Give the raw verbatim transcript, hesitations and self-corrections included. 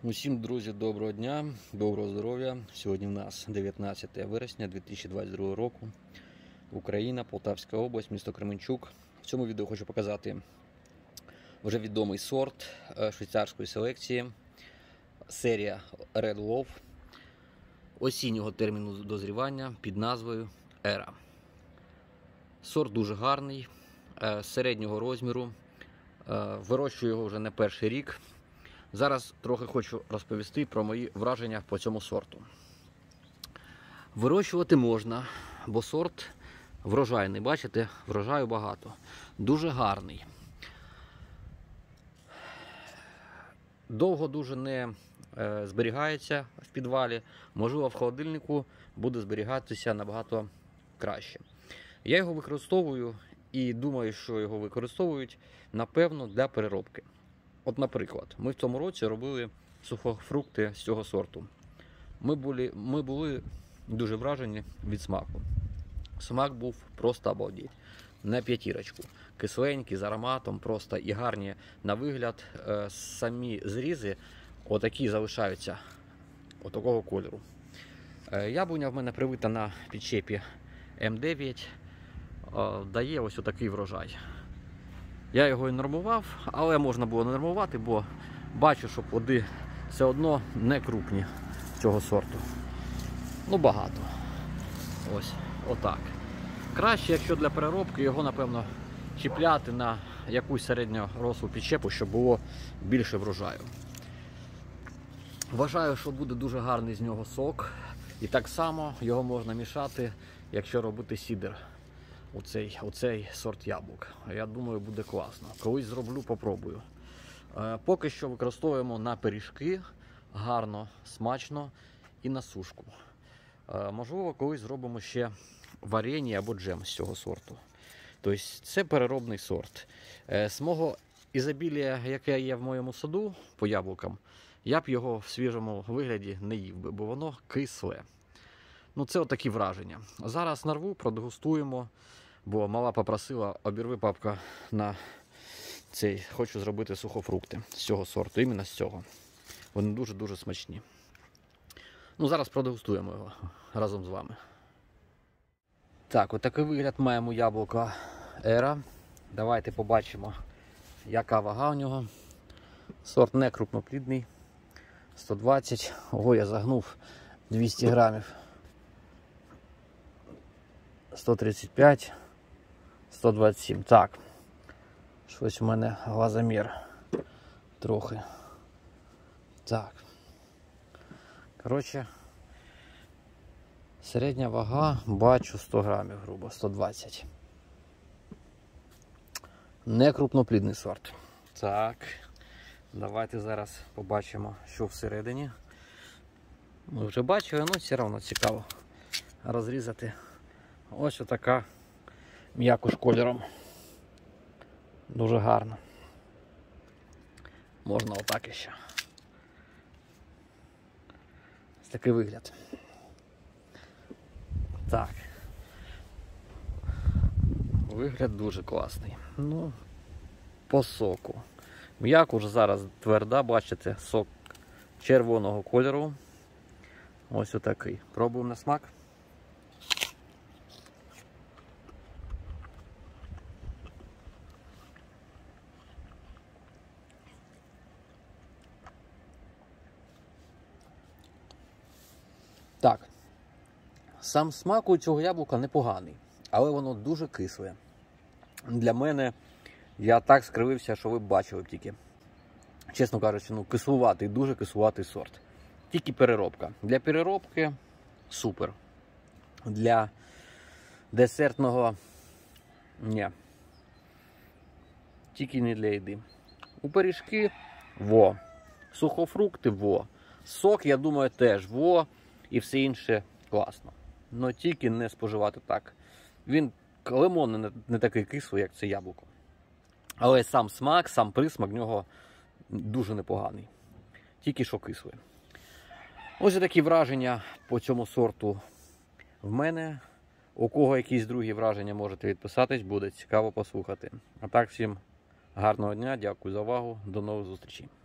Усім, друзі, доброго дня, доброго здоров'я. Сьогодні в нас дев'ятнадцяте вересня дві тисячі двадцять другого року. Україна, Полтавська область, місто Кременчук. В цьому відео хочу показати вже відомий сорт швейцарської селекції. Серія Red Wolf осіннього терміну дозрівання під назвою Era. Сорт дуже гарний, середнього розміру. Вирощую його вже не перший рік. Зараз трохи хочу розповісти про мої враження по цьому сорту. Вирощувати можна, бо сорт врожайний. Бачите, врожаю багато. Дуже гарний. Довго дуже не е, зберігається в підвалі. Можливо, в холодильнику буде зберігатися набагато краще. Я його використовую і думаю, що його використовують, напевно, для переробки. От, наприклад, ми в цьому році робили сухофрукти з цього сорту. Ми були, ми були дуже вражені від смаку. Смак був просто обалдеть. На п'ятірочку. Кисленький, з ароматом, просто і гарні на вигляд. Е, самі зрізи отакі залишаються, отакого кольору. Е, яблуня в мене привита на підчепі М дев'ять. Е, дає ось отакий врожай. Я його і нормував, але можна було не нормувати, бо бачу, що плоди все одно не крупні цього сорту. Ну, багато. Ось, отак. Краще, якщо для переробки, його, напевно, чіпляти на якусь середньорослу підчепу, щоб було більше врожаю. Вважаю, що буде дуже гарний з нього сок. І так само його можна мішати, якщо робити сідер. Оцей, оцей сорт яблук. Я думаю, буде класно. Колись зроблю, попробую. Е, поки що використовуємо на пиріжки, гарно, смачно і на сушку. Е, можливо, колись зробимо ще варення або джем з цього сорту. Тобто це переробний сорт. Е, з мого ізобілія, яке є в моєму саду по яблукам, я б його в свіжому вигляді не їв би, бо воно кисле. Ну, це отакі враження. Зараз нарву, продегустуємо. Бо мала попросила, обірви, папка, на цей, хочу зробити сухофрукти з цього сорту, іменно з цього. Вони дуже-дуже смачні. Ну, зараз продегустуємо його разом з вами. Так, отакий вигляд маємо яблука Era. Давайте побачимо, яка вага у нього. Сорт не крупноплідний. сто двадцять. Ого, я загнув двісті грамів. сто тридцять п'ять. сто двадцять сім. Так. Щось у мене глазомір трохи. Так. Коротше, середня вага, бачу, сто грамів, грубо, сто двадцять. Не крупноплідний сорт. Так. Давайте зараз побачимо, що всередині. Ми вже бачили, але все одно цікаво розрізати. Ось отака м'якуш кольором. Дуже гарно. Можна отак іще. Ось такий вигляд. Так. Вигляд дуже класний. Ну, по соку. М'якуш зараз тверда, бачите, сок червоного кольору. Ось отакий. Пробуємо на смак. Так, сам смак у цього яблука непоганий, але воно дуже кисле. Для мене, я так скривився, що ви б бачили б тільки. Чесно кажучи, ну кислуватий, дуже кислуватий сорт. Тільки переробка. Для переробки супер. Для десертного ні. Тільки не для їди. У пиріжки во. Сухофрукти во. Сок, я думаю, теж во. І все інше класно. Но тільки не споживати так. Він, лимон не такий кислий, як це яблуко. Але сам смак, сам присмак в нього дуже непоганий. Тільки що кислий. Ось такі враження по цьому сорту в мене. У кого якісь другі враження, можете відписатись, буде цікаво послухати. А так, всім гарного дня, дякую за увагу, до нових зустрічей.